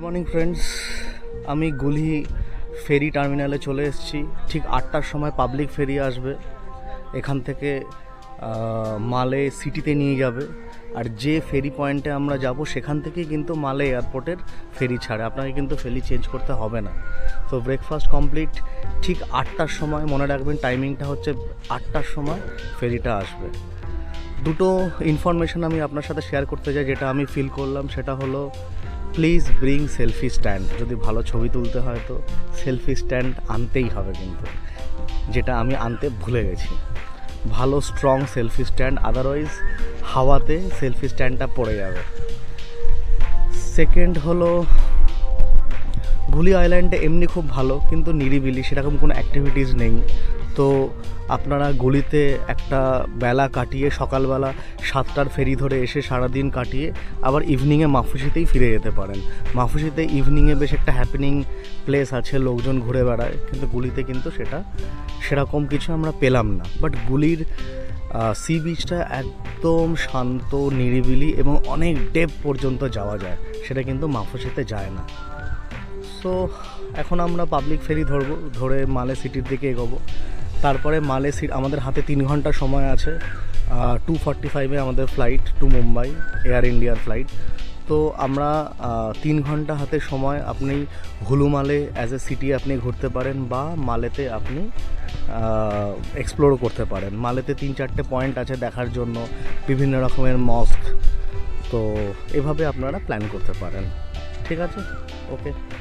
Morning friends, আমি গুলহি ফেরি টার্মিনালে চলে এসেছি। ঠিক 8টার সময় পাবলিক ফেরি আসবে, এখান থেকে মালে সিটিতে নিয়ে যাবে। আর যে ফেরি পয়েন্টে আমরা যাব সেখান থেকেই কিন্তু মালে এয়ারপোর্টের ফেরি ছাড়ে, আপনাকে কিন্তু ফেরি চেঞ্জ করতে হবে না। তো ব্রেকফাস্ট কমপ্লিট, ঠিক 8টার সময় মনে রাখবেন, টাইমিংটা হচ্ছে 8টার সময় ফেরিটা আসবে। দুটো ইনফরমেশন আমি আপনার সাথে শেয়ার করতে চাই, যেটা আমি ফিল করলাম। সেটা হলো, প্লিজ ব্রিং সেলফি স্ট্যান্ড। যদি ভালো ছবি তুলতে হয় তো সেলফি স্ট্যান্ড আনতেই হবে, কিন্তু যেটা আমি আনতে ভুলে গেছি। ভালো স্ট্রং সেলফি স্ট্যান্ড, আদারওয়াইজ হাওয়াতে সেলফি স্ট্যান্ডটা পড়ে যাবে। সেকেন্ড হলো, গুলি আইল্যান্ডে এমনি খুব ভালো, কিন্তু নিরিবিলি, সেরকম কোনো অ্যাক্টিভিটিস নেই। তো আপনারা গুলিতে একটা বেলা কাটিয়ে, সকালবেলা 7টার ফেরি ধরে এসে সারাদিন কাটিয়ে আবার ইভিনিংয়ে মাফুসিতেই ফিরে যেতে পারেন। মাফুসিতে ইভিনিংয়ে বেশ একটা হ্যাপেনিং প্লেস আছে, লোকজন ঘুরে বেড়ায়, কিন্তু গুলিতে কিন্তু সেরকম কিছু আমরা পেলাম না। বাট গুলির সি বিচটা একদম শান্ত, নিরিবিলি এবং অনেক ডেপ পর্যন্ত যাওয়া যায়, সেটা কিন্তু মাফুসিতে যায় না। সো এখন আমরা পাবলিক ফেরি ধরে মালে সিটির দিকে এগোবো। তারপরে মালে আমাদের হাতে 3 ঘন্টা সময় আছে। 2:45 আমাদের ফ্লাইট টু মুম্বাই, এয়ার ইন্ডিয়ার ফ্লাইট। তো আমরা 3 ঘন্টা হাতে সময়, আপনি হুলু মালে অ্যাজ এ সিটি আপনি ঘুরতে পারেন, বা মালেতে আপনি এক্সপ্লোর করতে পারেন। মালেতে 3-4টে পয়েন্ট আছে দেখার জন্য, বিভিন্ন রকমের মস্ক। তো এভাবে আপনারা প্ল্যান করতে পারেন। ঠিক আছে, ওকে।